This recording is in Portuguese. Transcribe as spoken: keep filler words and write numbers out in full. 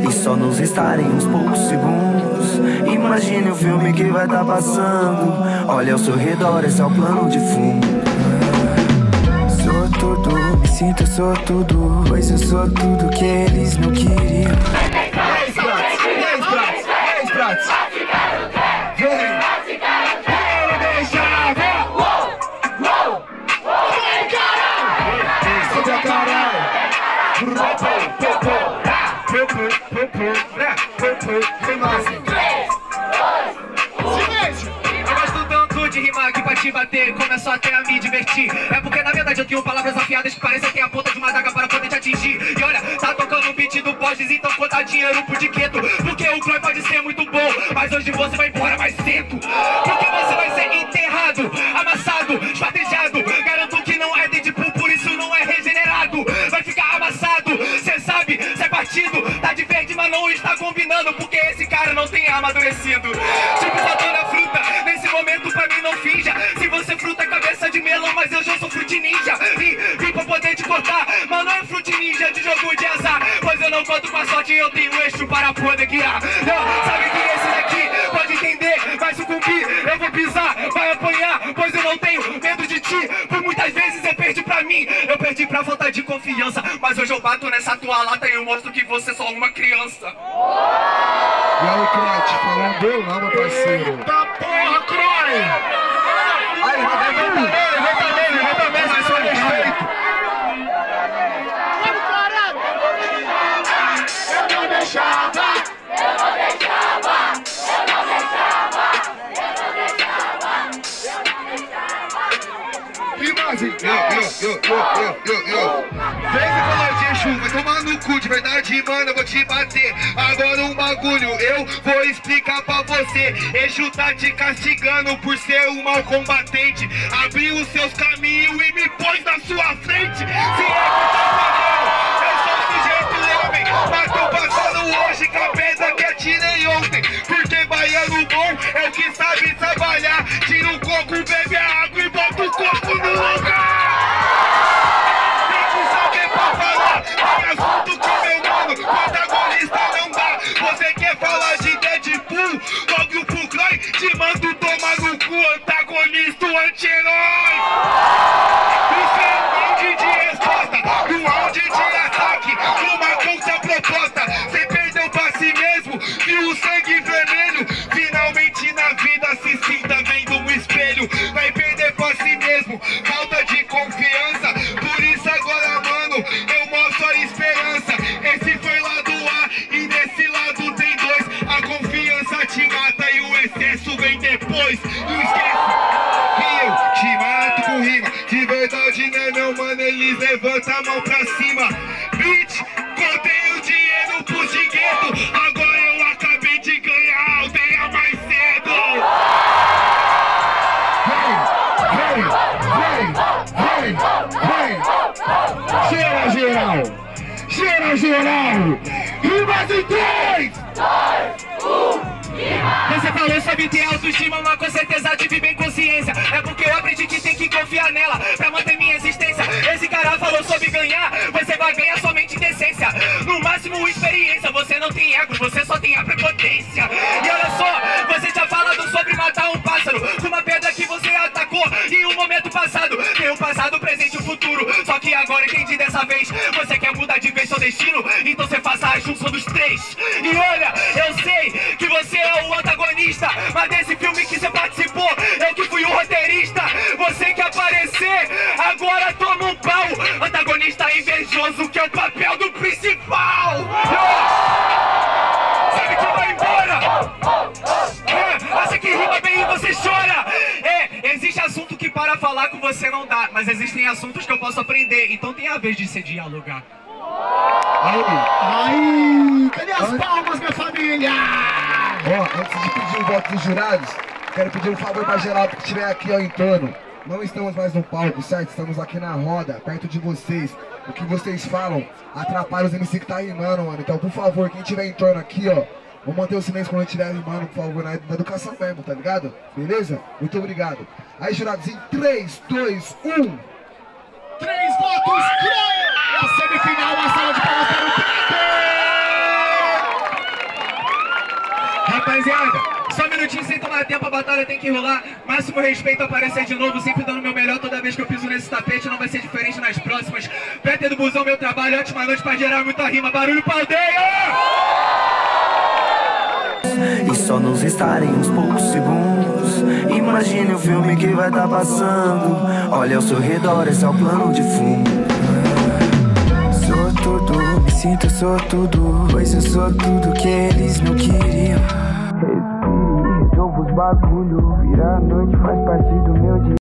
e só nos restarem uns poucos segundos. Imagine o filme que vai tá passando. Olha ao seu redor, esse é o plano de fundo. Sou tudo, me sinto sou tudo, pois eu sou tudo que eles não queriam. dez pratos, dez pratos, dez pratos. Vem! Silêncio! Eu gosto tanto de rimar aqui pra te bater, começou até a me divertir. É porque na verdade eu tenho palavras afiadas que parecem ter a ponta de uma daga para poder te atingir. E olha, tá tocando o beat do Borges, então conta dinheiro pro diqueto. Porque o Croy pode ser muito bom, mas hoje você vai embora mais cedo. Porque você vai ser enterrado, amassado, esquadrijado. Garanto que não é Deadpool, por isso não é regenerado. Vai ficar amassado, cê sabe, cê é partido. Tá de verde, mas não está combinando, porque esse cara não tem amadurecido. Tipo, faltando a fruta, nesse momento pra mim não finja. Se você fruta é cabeça de melão, mas eu já sou fruit ninja. E vim pra poder te cortar, mas não é fruit ninja de jogo de azar. Pois eu não conto com a sorte, eu tenho eixo para poder guiar. Não, sabe que esse daqui pode entender, vai sucumbir, eu vou pisar, vai apanhar. Pois eu não tenho medo de ti, por muitas vezes eu perdi pra mim. Eu perdi pra falta de confiança, mas hoje eu bato nessa tua lata e eu mostro que você é só uma criança. E aí, Croy, te falando deu não, meu parceiro. Eita porra, Croy! Aí, levanta nele, levanta nele, levanta nele, mas só respeito. Vamos, caralho! Eu não deixava, eu não deixava, eu não deixava, eu não deixava, eu não deixava. Imagem, eu, eu, eu, eu, eu, eu, eu. Vem me falar de Exu, vai tomar no cu, de verdade, mano, eu vou te bater. Agora um bagulho, eu vou explicar pra você. Exu tá te castigando por ser um mau combatente. Abriu os seus caminhos e me pôs na sua frente. Se é que tá entendendo, eu sou sujeito homem, mas tô passando hoje com a pedra que atirei ontem. Porque baiano bom é o que sabe trabalhar. Tira o coco, bebe a água e bota o corpo no lugar. Assunto com meu mano, protagonista não dá. Você quer falar de Deadpool? Logo pro Croy, te mando tomar no cu, antagonista, o anti-herói. Isso é um round de resposta, um round de ataque, uma contra-proposta. Você perdeu pra si mesmo, viu o sangue vermelho. Finalmente na vida se sinta vendo um espelho. Vai perder pra si mesmo, falta de confiança. Por isso agora, mano, eu mostro a esperança. Esse foi lado A e desse lado tem dois. A confiança te mata e o excesso vem depois. Não esquece que eu te mato com rima. De verdade, né, meu mano? Eles levantam a mão pra cima. Bitch, contei o dinheiro pro gueto. Agora eu acabei de ganhar a aldeia mais cedo. Vem, vem, vem, vem, vem. Cheira geral, cheira geral. Rimas em três, dois, um. Você falou sobre ter autoestima, mas com certeza tive bem consciência. É porque eu aprendi que tem que confiar nela pra manter minha existência. Esse cara falou sobre ganhar, você vai ganhar somente decência. No máximo experiência, você não tem ego, você só tem a prepotência. E olha só, você tinha falado sobre matar um pássaro com uma pedra que você atacou em um momento passado. Tem o passado, o presente e o futuro. Só que agora entendi dessa vez, você quer mudar de vez seu destino, então você faça a junção dos três. E olha, eu sei que você é o antagonista, mas desse filme que você participou, eu que fui o roteirista. Você quer aparecer, agora toma um pau. Antagonista invejoso, que é o papel do principal. Sabe que vai embora. É, acha que rima bem e você chora. É, existe assunto que para falar com você não dá, mas existem assuntos que eu posso aprender, então tem a vez de se dialogar. Aí, Aí, cadê as palmas, minha família? ó, antes de pedir o voto dos jurados, quero pedir um favor pra geral que estiver aqui ó, em torno. Não estamos mais no palco, certo? Estamos aqui na roda, perto de vocês. O que vocês falam atrapalha os M C que tá rimando, mano. Então, por favor, quem estiver em torno aqui, ó, vamos manter o silêncio quando estiver rimando, por favor, na, na educação mesmo, tá ligado? Beleza? Muito obrigado. Aí, jurados, em três, dois, um. Três votos, Croy! É a semifinal, uma sala de palmas para o Peter! Rapaziada, só um minutinho sem tomar tempo, a batalha tem que rolar. Máximo respeito, aparecer de novo, sempre dando o meu melhor toda vez que eu piso nesse tapete. Não vai ser diferente nas próximas. Peter do Busão, meu trabalho, ótima noite pra gerar muita rima. Barulho pra aldeia! E só nos restarem uns poucos segundos. Imagine o filme que vai tá passando. Olha ao seu redor, esse é o plano de fundo. Sou tudo, me sinto, sou tudo. Pois eu sou tudo que eles não queriam. Respire, resolva os bagulho. Virar a noite faz parte do meu dia.